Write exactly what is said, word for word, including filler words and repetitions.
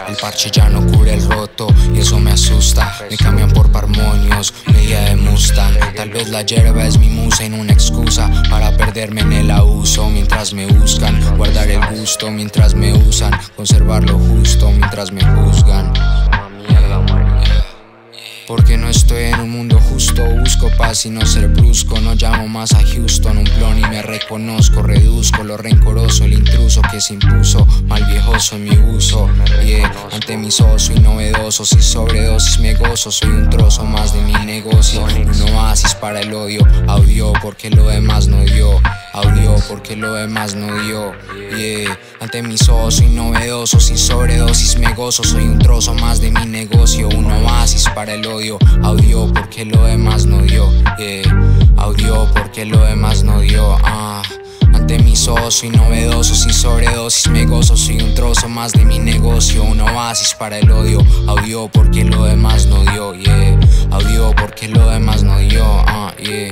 El parche ya no cubre el roto y eso me asusta. Me cambian por parmonios, media de Mustang. Tal vez la hierba es mi musa y no una excusa para perderme en el abuso mientras me buscan. Guardar el gusto mientras me usan, conservar lo justo mientras me juzgan. Porque no estoy en un mundo justo, busco paz y no ser brusco. No llamo más a Houston, un plon y me reconozco. Reduzco lo rencoroso, el intruso que se impuso, mal viejoso en mi uso. Yeah. Ante mis ojos soy novedoso, si sobredosis me gozo. Soy un trozo más de mi negocio, un oasis para el odio. Audio porque lo demás no dio, audio porque lo demás no dio. Yeah. Ante mis ojos soy novedoso, si sobredosis me gozo. Soy un trozo más de mi negocio, un oasis para el odio. Audio porque lo demás no dio, yeah. Audio porque lo demás no dio, ah. Ante mis ojos soy novedoso, sin sobredosis me gozo. Soy un trozo más de mi negocio, un oasis para el odio. Audio porque lo demás no dio, yeah. Audio porque lo demás no dio, ah, yeah.